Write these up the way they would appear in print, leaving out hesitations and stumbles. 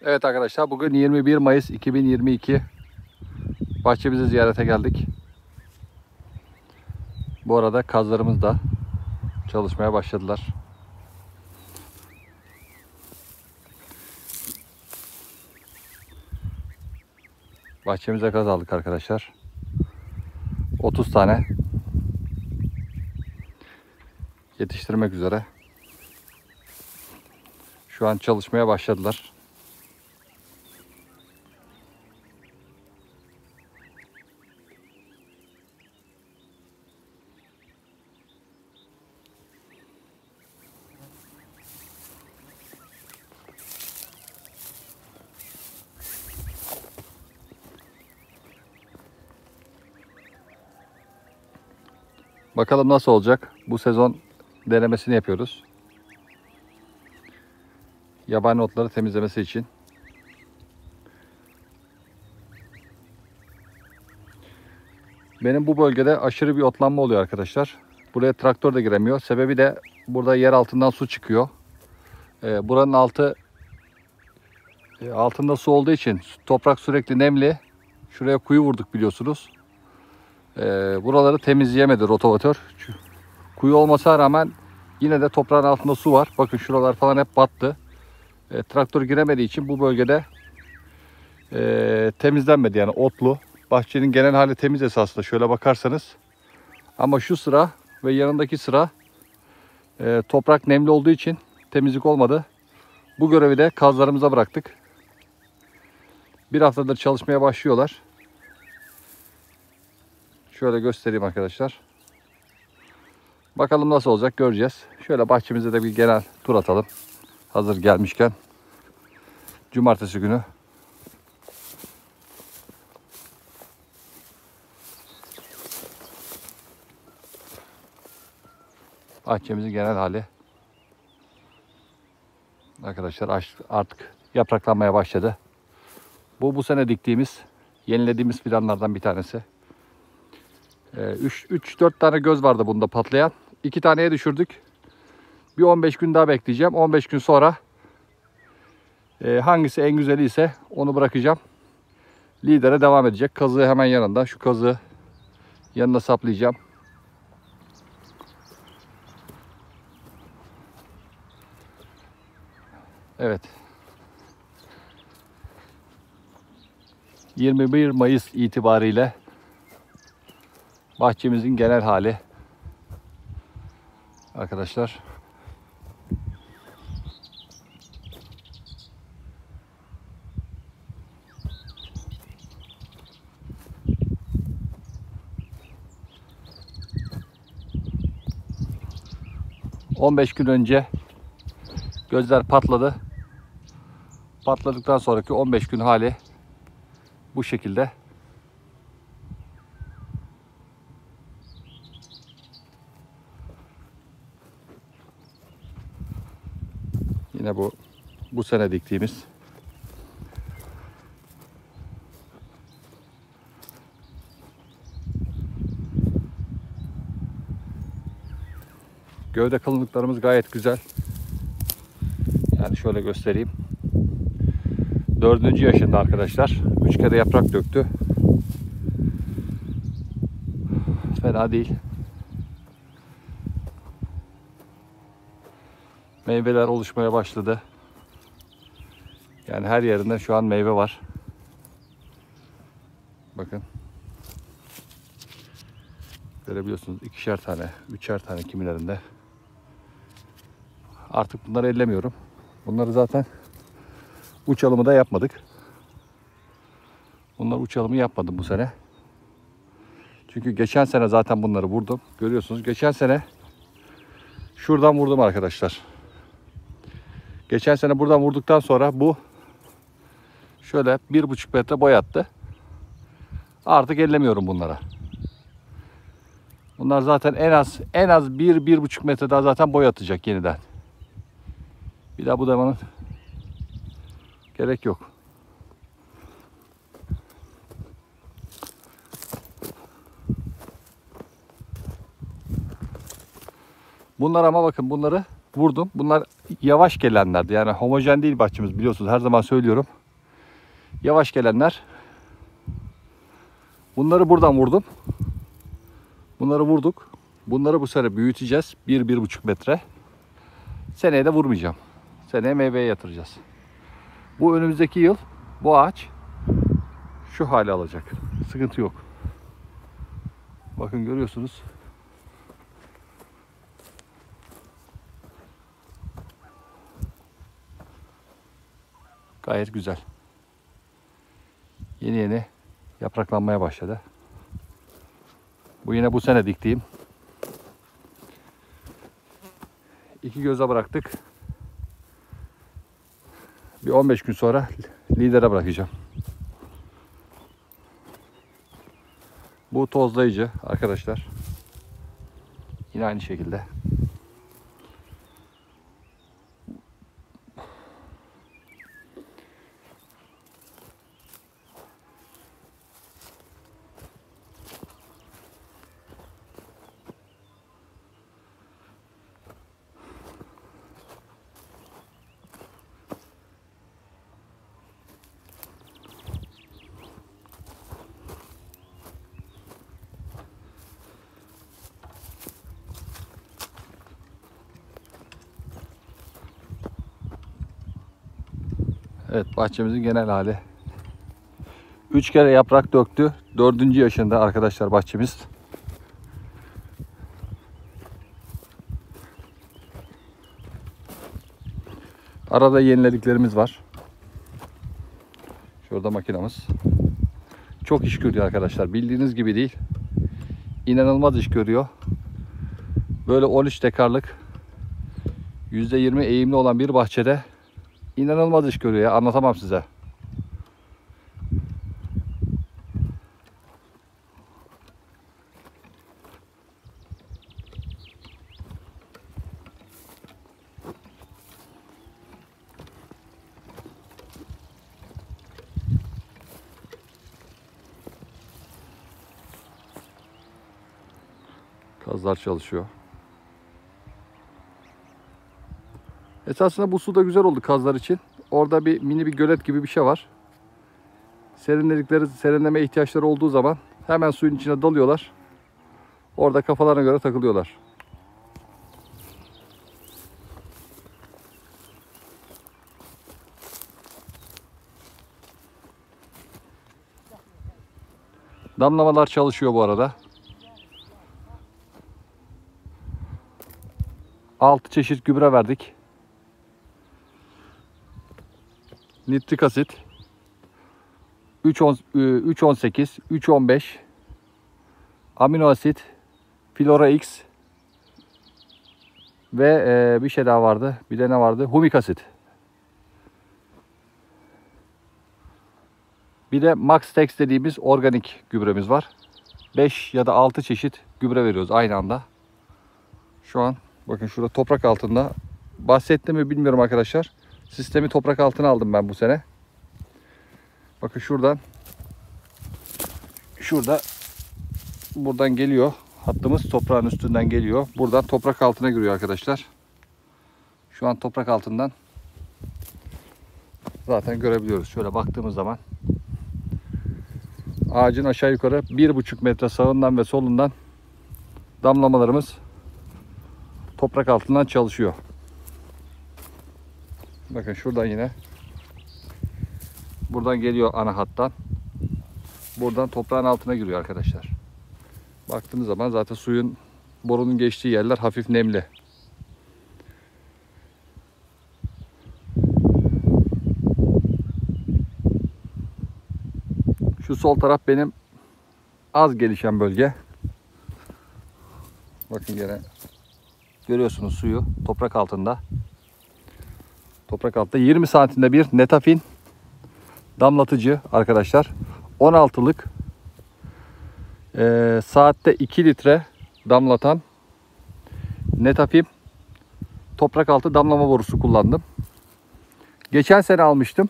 Evet arkadaşlar, bugün 21 Mayıs 2022. Bahçemizi ziyarete geldik. Bu arada kazlarımız da çalışmaya başladılar. Bahçemize kaz aldık arkadaşlar. 30 tane yetiştirmek üzere. Şu an çalışmaya başladılar. Bakalım nasıl olacak? Bu sezon denemesini yapıyoruz. Yabani otları temizlemesi için. Benim bu bölgede aşırı bir otlanma oluyor arkadaşlar. Buraya traktör de giremiyor. Sebebi de burada yer altından su çıkıyor. Buranın altında su olduğu için toprak sürekli nemli. Şuraya kuyu vurduk biliyorsunuz. Buraları temizleyemedi rotavatör. Kuyu olmasına rağmen yine de toprağın altında su var. Bakın şuralar falan hep battı. Traktör giremediği için bu bölgede temizlenmedi, yani otlu. Bahçenin genel hali temiz esasında şöyle bakarsanız. Ama şu sıra ve yanındaki sıra toprak nemli olduğu için temizlik olmadı. Bu görevi de kazlarımıza bıraktık. Bir haftadır çalışmaya başlıyorlar. Şöyle göstereyim arkadaşlar. Bakalım nasıl olacak, göreceğiz. Şöyle bahçemize de bir genel tur atalım. Hazır gelmişken. Cumartesi günü. Bahçemizin genel hali. Arkadaşlar artık yapraklanmaya başladı. Bu sene diktiğimiz, yenilediğimiz fidanlardan bir tanesi. 3-4 tane göz vardı bunda patlayan. 2 taneye düşürdük. Bir 15 gün daha bekleyeceğim. 15 gün sonra hangisi en güzeli ise onu bırakacağım. Lidere devam edecek. Kazığı hemen yanında. Şu kazığı yanına saplayacağım. Evet. 21 Mayıs itibariyle bahçemizin genel hali. Arkadaşlar. ...15 gün önce gözler patladı. Patladıktan sonraki 15 gün hali bu şekilde. Yine bu sene diktiğimiz. Gövde kalınlıklarımız gayet güzel. Yani şöyle göstereyim. 4. yaşında arkadaşlar. 3 kere yaprak döktü. Fena değil. Meyveler oluşmaya başladı. Yani her yerinde şu an meyve var. Bakın. Görebiliyorsunuz, 2'şer tane, 3'er tane kimilerinde. Artık bunları ellemiyorum. Bunları zaten uç alımı da yapmadık. Bunlar uç alımı yapmadım bu sene. Çünkü geçen sene zaten bunları vurdum. Görüyorsunuz, geçen sene şuradan vurdum arkadaşlar. Geçen sene buradan vurduktan sonra bu şöyle 1,5 metre boy attı. Artık ellemiyorum bunlara. Bunlar zaten en az 1-1,5 metre daha zaten boy atacak yeniden. Bir daha budamanın gerek yok. Bunlar ama bakın, bunları vurdum. Bunlar yavaş gelenlerdi. Yani homojen değil bahçemiz, biliyorsunuz, her zaman söylüyorum. Yavaş gelenler. Bunları buradan vurdum. Bunları vurduk. Bunları bu sene büyüteceğiz. 1-1,5 metre. Seneye de vurmayacağım. Seneye meyveye yatıracağız. Bu önümüzdeki yıl bu ağaç şu hale alacak. Sıkıntı yok. Bakın, görüyorsunuz. Gayet güzel. Yeni yeni yapraklanmaya başladı. Bu yine bu sene diktiğim. 2 göze bıraktık. Bir 15 gün sonra lidere bırakacağım. Bu tozlayıcı arkadaşlar. Yine aynı şekilde. Evet, bahçemizin genel hali. 3 kere yaprak döktü. 4. yaşında arkadaşlar bahçemiz. Arada yenilediklerimiz var. Şurada makinamız. Çok iş görüyor arkadaşlar. Bildiğiniz gibi değil. İnanılmaz iş görüyor. Böyle 13 dekarlık %20 eğimli olan bir bahçede İnanılmaz iş görüyor ya. Anlatamam size. Kazlar çalışıyor. Esasında bu su da güzel oldu kazlar için. Orada bir mini bir gölet gibi bir şey var. Serinleme ihtiyaçları olduğu zaman hemen suyun içine dalıyorlar. Orada kafalarına göre takılıyorlar. Damlamalar çalışıyor bu arada. 6 çeşit gübre verdik. Nitrik asit 3.18, 3.15, amino asit, Flora X ve bir şey daha vardı. Bir de ne vardı? Humik asit. Bir de Max Tex dediğimiz organik gübremiz var. 5 ya da 6 çeşit gübre veriyoruz aynı anda. Şu an bakın şurada toprak altında. Bahsettim mi bilmiyorum arkadaşlar. Sistemi toprak altına aldım ben bu sene. Bakın şuradan. Buradan geliyor. Hattımız toprağın üstünden geliyor. Buradan toprak altına giriyor arkadaşlar. Şu an toprak altından zaten görebiliyoruz. Şöyle baktığımız zaman ağacın aşağı yukarı 1,5 metre sağından ve solundan damlamalarımız toprak altından çalışıyor. Bakın şuradan yine buradan geliyor ana hattan. Buradan toprağın altına giriyor arkadaşlar. Baktığınız zaman zaten suyun borunun geçtiği yerler hafif nemli. Şu sol taraf benim az gelişen bölge. Bakın gene görüyorsunuz suyu toprak altında. Toprak altında 20 santimde bir Netafim damlatıcı arkadaşlar. 16'lık saatte 2 litre damlatan Netafim toprak altı damlama borusu kullandım. Geçen sene almıştım.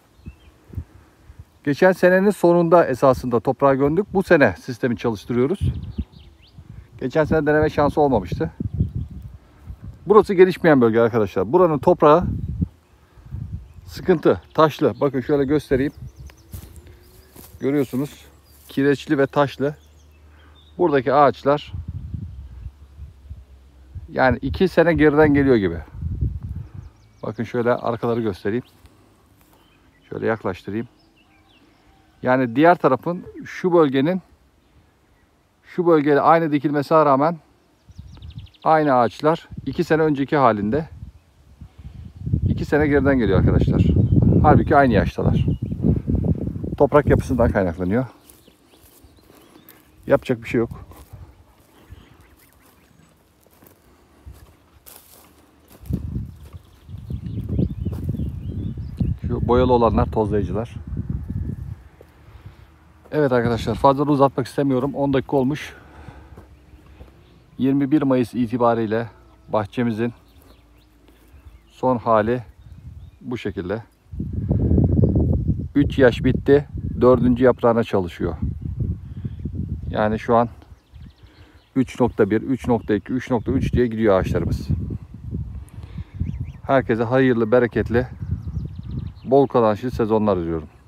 Geçen senenin sonunda esasında toprağa gömdük. Bu sene sistemi çalıştırıyoruz. Geçen sene deneme şansı olmamıştı. Burası gelişmeyen bölge arkadaşlar. Buranın toprağı sıkıntı. Taşlı. Bakın şöyle göstereyim. Görüyorsunuz. Kireçli ve taşlı. Buradaki ağaçlar yani 2 sene geriden geliyor gibi. Bakın şöyle arkaları göstereyim. Şöyle yaklaştırayım. Yani diğer tarafın şu bölgede aynı dikilmesine rağmen aynı ağaçlar 2 sene önceki halinde 2 sene geriden geliyor arkadaşlar. Halbuki aynı yaştalar. Toprak yapısından kaynaklanıyor. Yapacak bir şey yok. Şu boyalı olanlar tozlayıcılar. Evet arkadaşlar, fazla da uzatmak istemiyorum. 10 dakika olmuş. 21 Mayıs itibariyle bahçemizin son hali bu şekilde. 3 yaş bitti. 4. yaprağına çalışıyor. Yani şu an 3.1, 3.2, 3.3 diye gidiyor ağaçlarımız. Herkese hayırlı, bereketli, bol kazançlı sezonlar diliyorum.